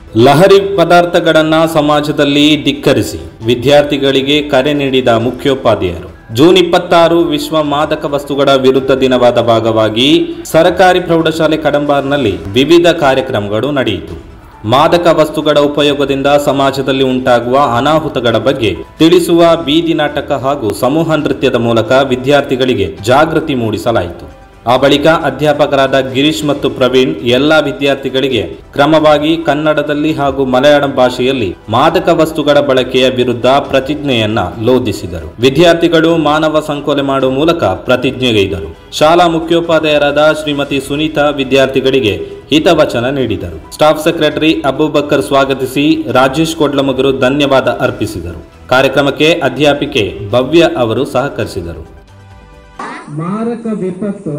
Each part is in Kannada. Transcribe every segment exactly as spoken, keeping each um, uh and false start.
ಲಹರಿ ಪದಾರ್ಥಗಳನ್ನು ಸಮಾಜದಲ್ಲಿ ಧಿಕ್ಕರಿಸಿ ವಿದ್ಯಾರ್ಥಿಗಳಿಗೆ ಕರೆ ನೀಡಿದ ಮುಖ್ಯೋಪಾಧ್ಯಾಯರು. ಜೂನ್ ಇಪ್ಪತ್ತಾರು ವಿಶ್ವ ಮಾದಕ ವಸ್ತುಗಳ ವಿರುದ್ಧ ದಿನವಾದ ಭಾಗವಾಗಿ ಸರ್ಕಾರಿ ಪ್ರೌಢಶಾಲೆ ಕಡಂಬಾರ್ನಲ್ಲಿ ವಿವಿಧ ಕಾರ್ಯಕ್ರಮಗಳು ನಡೆಯಿತು. ಮಾದಕ ವಸ್ತುಗಳ ಉಪಯೋಗದಿಂದ ಸಮಾಜದಲ್ಲಿ ಉಂಟಾಗುವ ಅನಾಹುತಗಳ ಬಗ್ಗೆ ತಿಳಿಸುವ ಬೀದಿ ನಾಟಕ ಹಾಗೂ ಸಮೂಹ ನೃತ್ಯದ ಮೂಲಕ ವಿದ್ಯಾರ್ಥಿಗಳಿಗೆ ಜಾಗೃತಿ ಮೂಡಿಸಲಾಯಿತು. ಆ ಬಳಿಕ ಅಧ್ಯಾಪಕರಾದ ಗಿರೀಶ್ ಮತ್ತು ಪ್ರವೀಣ್ ಎಲ್ಲ ವಿದ್ಯಾರ್ಥಿಗಳಿಗೆ ಕ್ರಮವಾಗಿ ಕನ್ನಡದಲ್ಲಿ ಹಾಗೂ ಮಲಯಾಳಂ ಭಾಷೆಯಲ್ಲಿ ಮಾದಕ ವಸ್ತುಗಳ ಬಳಕೆಯ ವಿರುದ್ಧ ಪ್ರತಿಜ್ಞೆಯನ್ನ ಲೋಧಿಸಿದರು. ವಿದ್ಯಾರ್ಥಿಗಳು ಮಾನವ ಸಂಕೋಲೆ ಮಾಡುವ ಮೂಲಕ ಪ್ರತಿಜ್ಞೆಗೈದರು. ಶಾಲಾ ಮುಖ್ಯೋಪಾಧ್ಯಾಯರಾದ ಶ್ರೀಮತಿ ಸುನೀತಾ ವಿದ್ಯಾರ್ಥಿಗಳಿಗೆ ಹಿತವಚನ ನೀಡಿದರು. ಸ್ಟಾಫ್ ಸೆಕ್ರೆಟರಿ ಅಬೂಬಕರ್ ಸ್ವಾಗತಿಸಿ ರಾಜೇಶ್ ಕೊಡ್ಲಮಗರು ಧನ್ಯವಾದ ಅರ್ಪಿಸಿದರು. ಕಾರ್ಯಕ್ರಮಕ್ಕೆ ಅಧ್ಯಾಪಿಕೆ ಭವ್ಯ ಅವರು ಸಹಕರಿಸಿದರು. ಮಾರಕ ವಿಪತ್ತು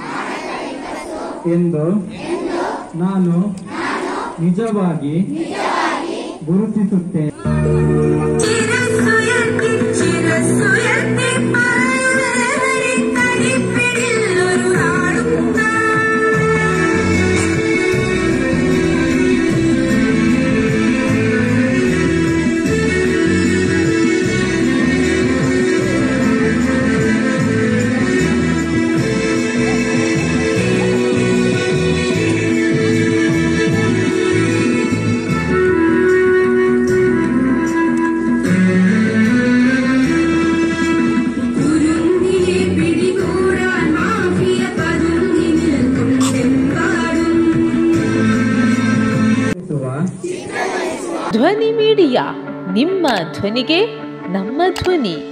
ಎಂದು ನಾನು ನಿಜವಾಗಿ ಗುರುತಿಸುತ್ತೇನೆ. ಧ್ವನಿ ಮೀಡಿಯಾ, ನಿಮ್ಮ ಧ್ವನಿಗೆ ನಮ್ಮ ಧ್ವನಿ.